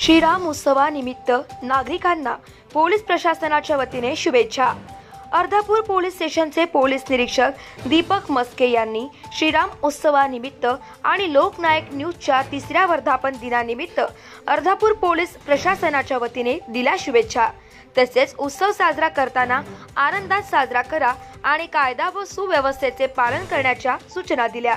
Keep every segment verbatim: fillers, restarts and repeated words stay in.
श्रीराम उत्सवानिमित्त नागरिकांना पोलीस प्रशासनाच्या वतीने शुभेच्छा। अर्धापूर पोलीस स्टेशनचे पोलीस निरीक्षक दीपक मस्के यांनी श्रीराम उत्सवानिमित्त आणि लोकनायक न्यूजच्या तिसऱ्या वर्धापन दिनानिमित्त अर्धापूर पोलीस प्रशासनाच्या वतीने दिल्या शुभेच्छा। तसेच उत्सव साजरा करताना आनंदात साजरा करा आणि कायदा व सुव्यवस्थेचे पालन करण्याच्या सूचना दिल्या।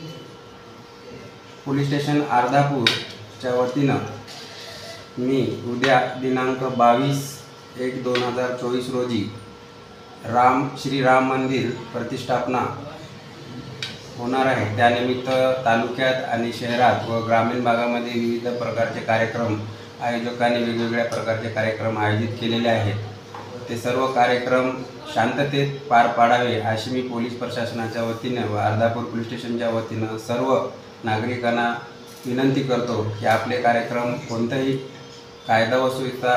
पोलीस स्टेशन अर्धापूरच्या वतीनं मी उद्या दिनांक बावीस एक दोन हजार चोवीस रोजी राम श्री राम मंदिर प्रतिष्ठापना होणार आहे। त्यानिमित्त तालुक्यात आणि शहरात व ग्रामीण भागामध्ये विविध प्रकारचे कार्यक्रम आयोजकांनी वेगवेगळ्या प्रकारचे कार्यक्रम आयोजित केलेले आहेत। ते सर्व कार्यक्रम शांततेत पार पाडावे अशी मी पोलीस प्रशासनाच्या वतीने व अर्धापूर पोलीस स्टेशनच्या वतीनं सर्व नागरिकांना विनंती करतो की आपले कार्यक्रम कोणताही कायदा व सुव्यवस्था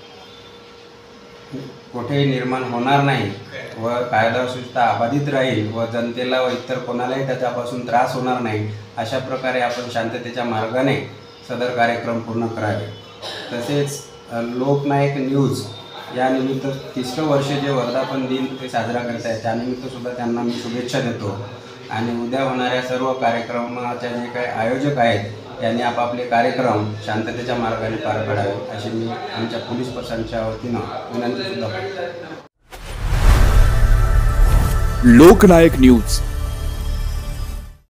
कुठेही निर्माण होणार नाही व कायदा व सुव्यवस्था अबाधित राहील व जनतेला व इतर कोणालाही त्याच्यापासून त्रास होणार नाही अशा प्रकारे आपण शांततेच्या मार्गाने सदर कार्यक्रम पूर्ण करावे। तसेच लोकनायक न्यूज या निमित्त तिसरं वर्ष जे वर्धापन दिन ते साजरा करत आहे त्यानिमित्त सुद्धा त्यांना मी शुभेच्छा देतो आणि उद्या होणाऱ्या सर्व कार्यक्रमाचे जे काही आयोजक आहेत त्यांनी आपापले कार्यक्रम शांततेच्या मार्गाने पार पाडावे अशी मी आमच्या पोलीस प्रशासनाच्या वतीनं विनंती सुद्धा करतो। लोकनायक न्यूज।